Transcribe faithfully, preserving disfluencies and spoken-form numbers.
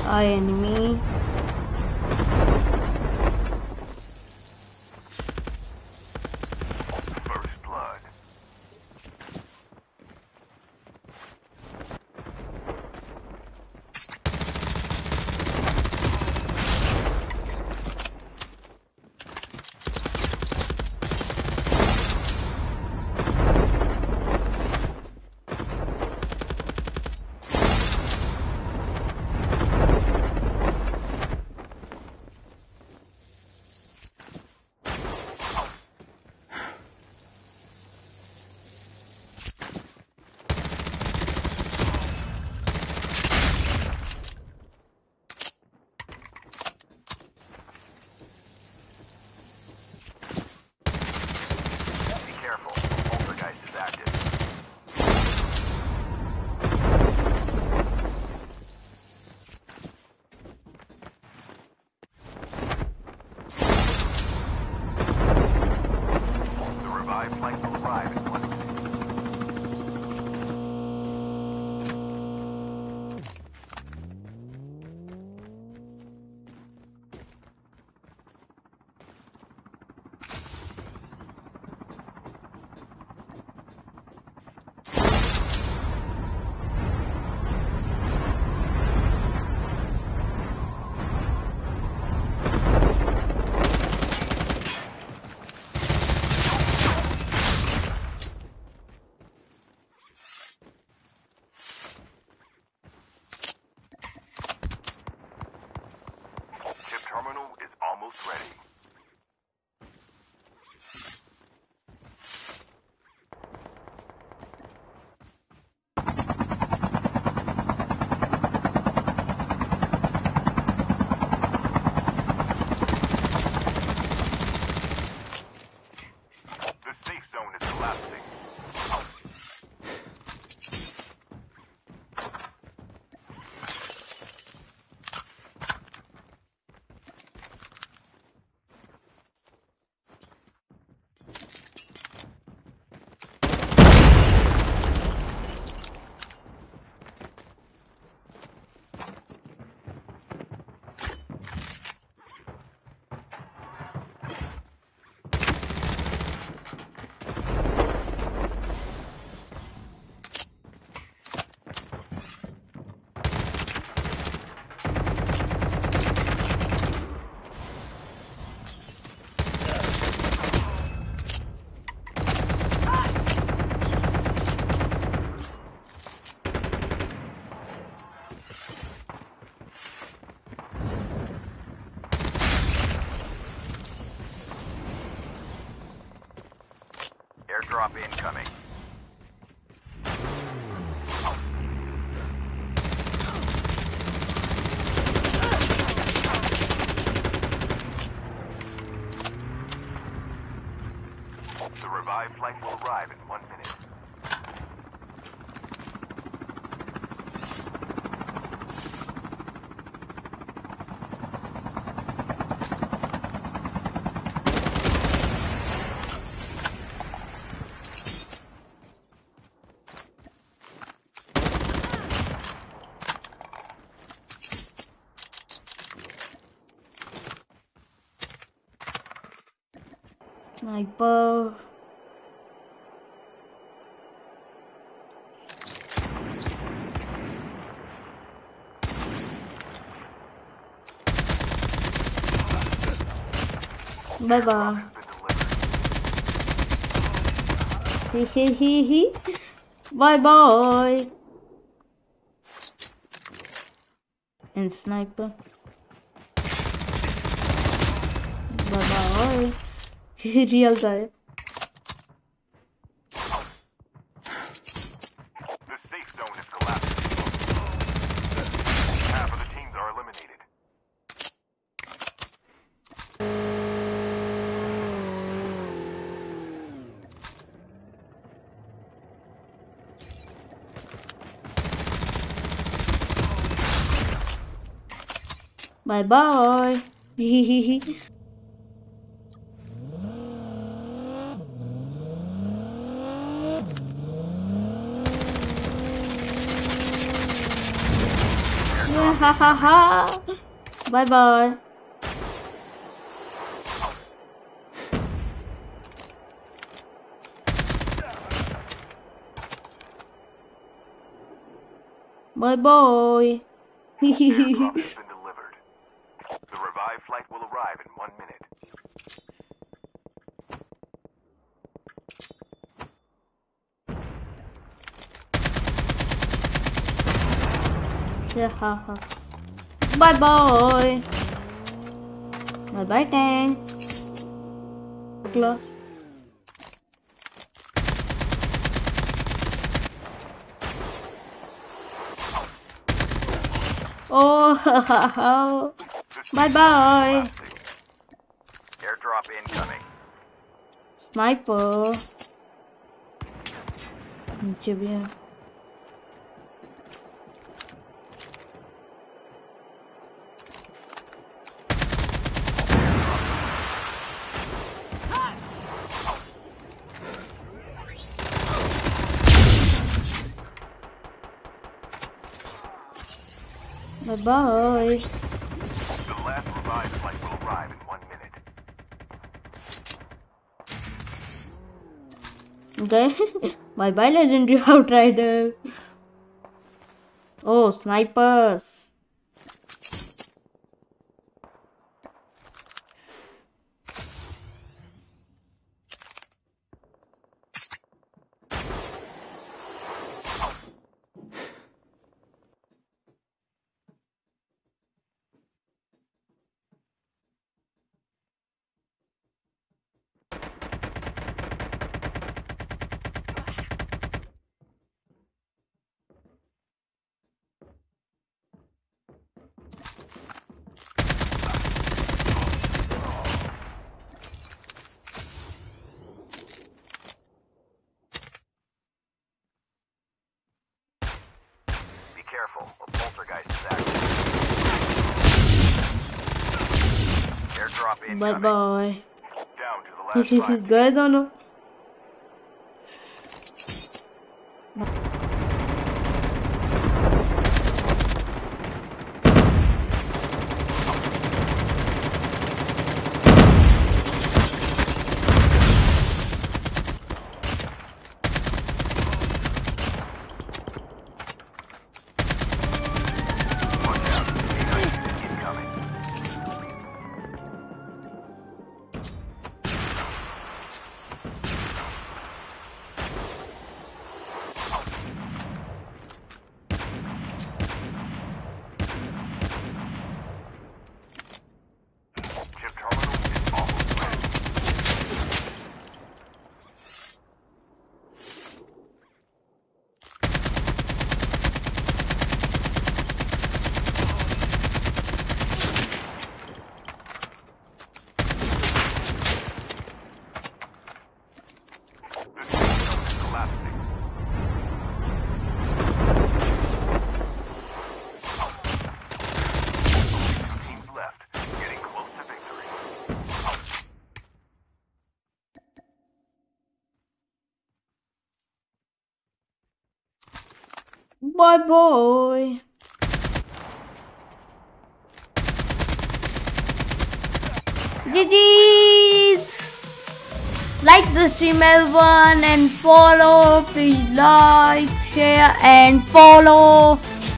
Eye enemy. First blood. Terminal is almost ready. The safe zone is collapsing. Airdrop incoming. The revived flight will arrive in one minute. Sniper. Bye bye. Hee hee hee hee. Bye bye. And sniper. Bye bye. Real guy. The safe zone is collapsing. Half of the teams are eliminated. Bye bye. Hehehe. Ha ha ha. Bye bye. Bye bye. Airdrop has been delivered. The revived flight will arrive in one minute. Yeah, ha ha. Bye bye. Bye bye, tank. Close. Oh, ha ha ha. Bye bye. Airdrop incoming. Sniper. नीचे भी है. Bye bye. The last revived flight will arrive in one minute. Okay. Bye bye, legendary outrider. Oh, snipers. Careful, a poltergeist is active. Airdrop incoming. Bye bye. Down to the last five. गए दोनों. Bye bye. G G's. Like the stream everyone and follow. Please like, share and follow.